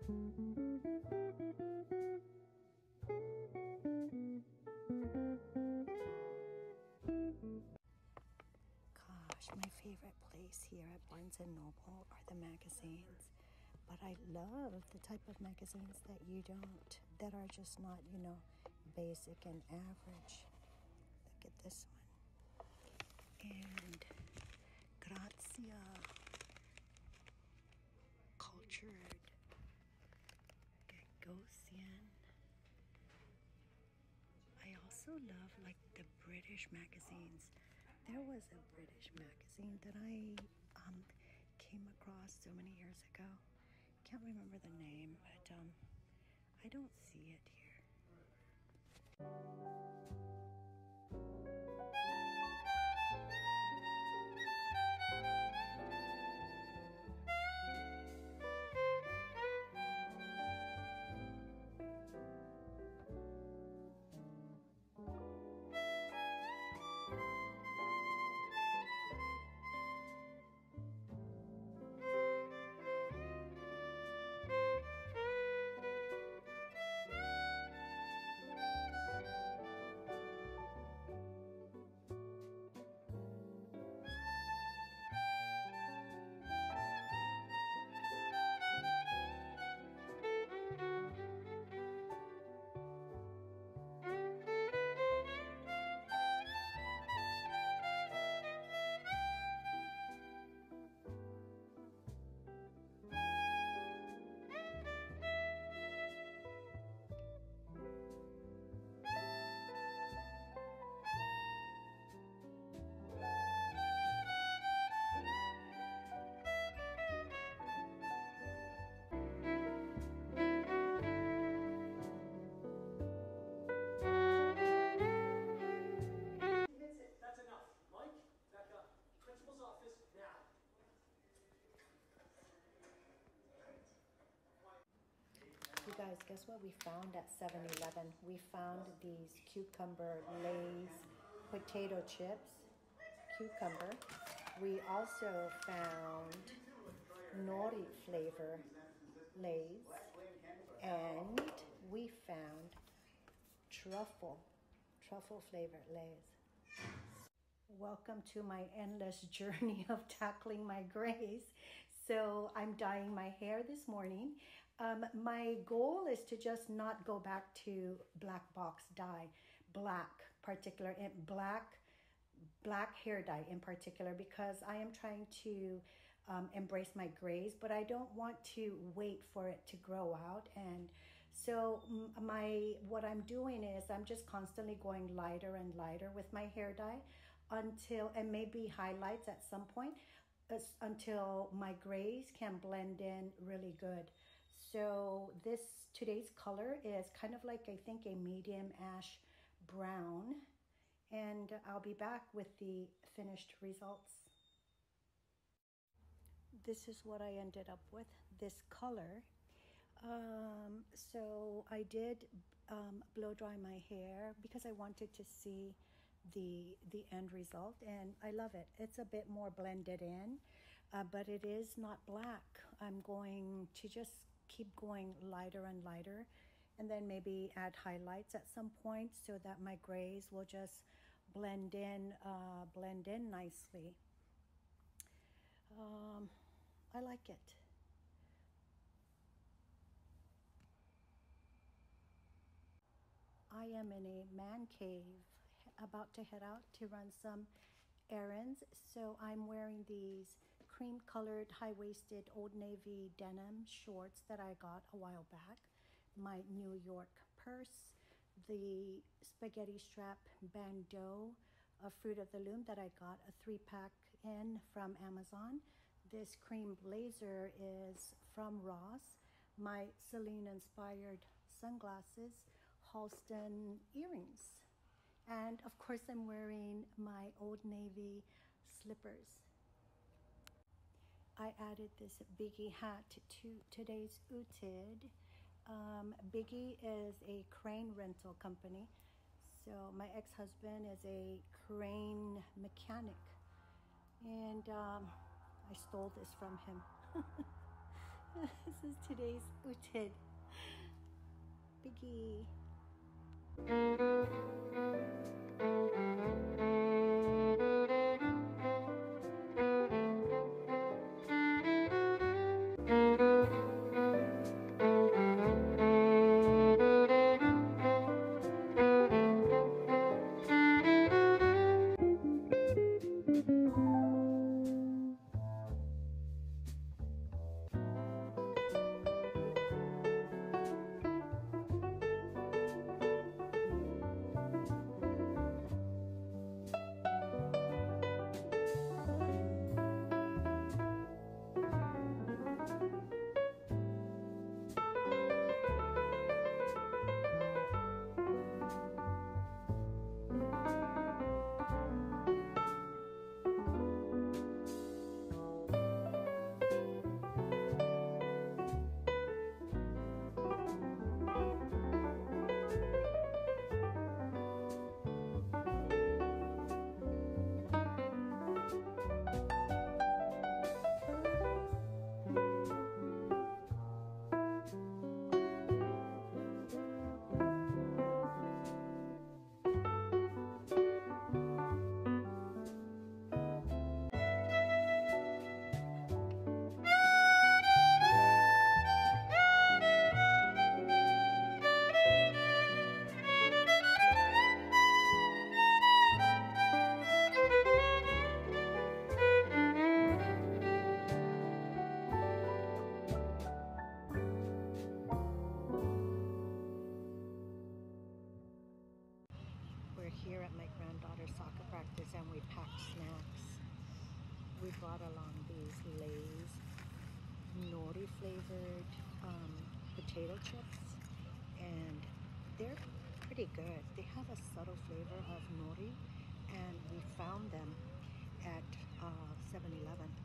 Gosh, my favorite place here at Barnes & Noble are the magazines. But I love the type of magazines that are just not, basic and average. Look at this one. And Grazia. Cultured. Gagosian. I also love like the British magazines. There was a British magazine that I came across so many years ago. Can't remember the name, but I don't see it here. You guys, guess what we found at 7-Eleven? We found these cucumber Lay's potato chips. Cucumber. We also found nori flavor Lay's. And we found truffle flavor Lay's. Welcome to my endless journey of tackling my grays. So I'm dyeing my hair this morning. My goal is to just not go back to black box dye, black hair dye in particular, because I am trying to embrace my grays, but I don't want to wait for it to grow out. And so what I'm doing is I'm just constantly going lighter and lighter with my hair dye and maybe highlights at some point, until my grays can blend in really good. So today's color is kind of like, I think, a medium ash brown, and I'll be back with the finished results. This is what I ended up with, this color. So I did blow dry my hair because I wanted to see the end result, and I love it. It's a bit more blended in, but it is not black. I'm going to just keep going lighter and lighter, and then maybe add highlights at some point so that my grays will just blend in nicely. I like it. I am in a man cave, about to head out to run some errands. So I'm wearing these cream colored high-waisted Old Navy denim shorts that I got a while back, my New York purse, the spaghetti strap bandeau of Fruit of the Loom that I got a 3-pack in from Amazon. This cream blazer is from Ross, my Celine inspired sunglasses, Halston earrings, and of course I'm wearing my Old Navy slippers. I added this Biggie hat to today's outfit. Biggie is a crane rental company. So my ex-husband is a crane mechanic, and I stole this from him. This is today's utid. Biggie. We're here at my granddaughter's soccer practice and we packed snacks. We brought along these Lay's nori flavored potato chips, and they're pretty good. They have a subtle flavor of nori, and we found them at 7-Eleven.